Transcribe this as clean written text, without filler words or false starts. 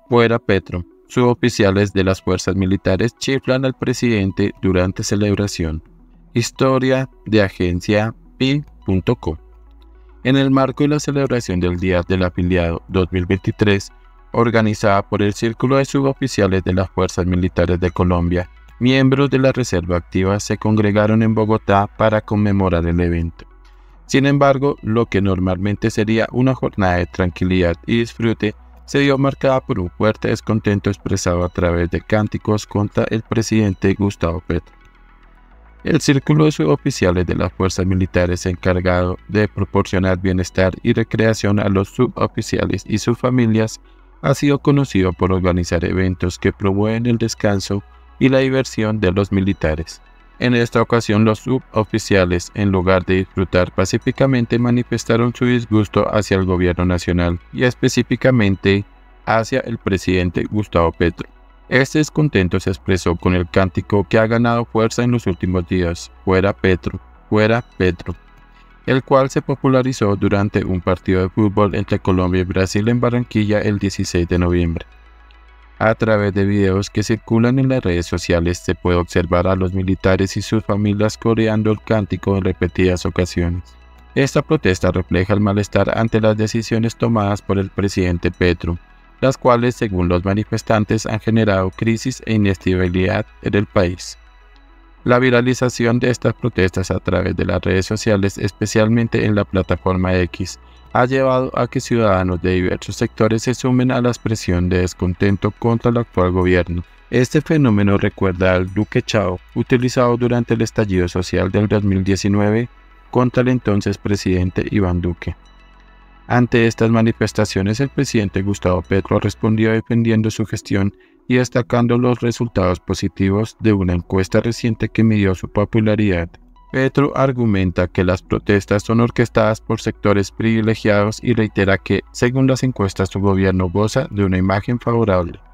Fuera Petro. Suboficiales de las fuerzas militares chiflan al presidente durante celebración. Historia de agencia pi.co. En el marco de la celebración del Día del Afiliado 2023, organizada por el Círculo de Suboficiales de las Fuerzas Militares de Colombia, miembros de la Reserva Activa se congregaron en Bogotá para conmemorar el evento. Sin embargo, lo que normalmente sería una jornada de tranquilidad y disfrute se vio marcada por un fuerte descontento expresado a través de cánticos contra el presidente Gustavo Petro. El Círculo de Suboficiales de las Fuerzas Militares, encargado de proporcionar bienestar y recreación a los suboficiales y sus familias, ha sido conocido por organizar eventos que promueven el descanso y la diversión de los militares. En esta ocasión, los suboficiales, en lugar de disfrutar pacíficamente, manifestaron su disgusto hacia el gobierno nacional y específicamente hacia el presidente Gustavo Petro. Este descontento se expresó con el cántico que ha ganado fuerza en los últimos días, "Fuera Petro, fuera Petro", el cual se popularizó durante un partido de fútbol entre Colombia y Brasil en Barranquilla el 16 de noviembre. A través de videos que circulan en las redes sociales se puede observar a los militares y sus familias coreando el cántico en repetidas ocasiones. Esta protesta refleja el malestar ante las decisiones tomadas por el presidente Petro, las cuales, según los manifestantes, han generado crisis e inestabilidad en el país. La viralización de estas protestas a través de las redes sociales, especialmente en la plataforma X, ha llevado a que ciudadanos de diversos sectores se sumen a la expresión de descontento contra el actual gobierno. Este fenómeno recuerda al Duque Chao, utilizado durante el estallido social del 2019 contra el entonces presidente Iván Duque. Ante estas manifestaciones, el presidente Gustavo Petro respondió defendiendo su gestión y destacando los resultados positivos de una encuesta reciente que midió su popularidad. Petro argumenta que las protestas son orquestadas por sectores privilegiados y reitera que, según las encuestas, su gobierno goza de una imagen favorable.